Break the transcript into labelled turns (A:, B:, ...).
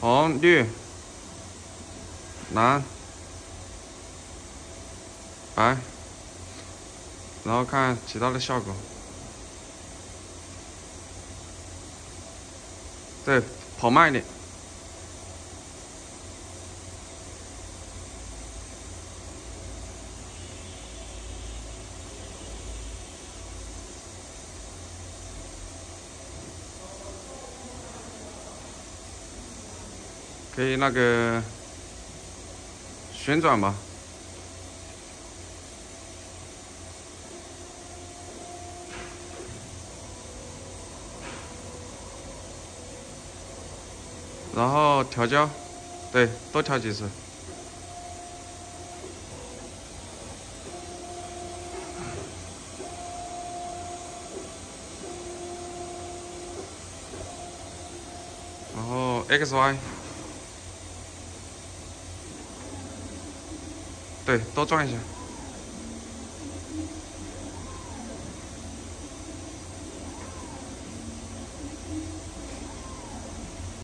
A: 红、绿、蓝、白，然后看其他的效果。对，跑慢一点。可以那个旋转吧。然后调焦，对，多调几次。然后 XY， 对，多转一下。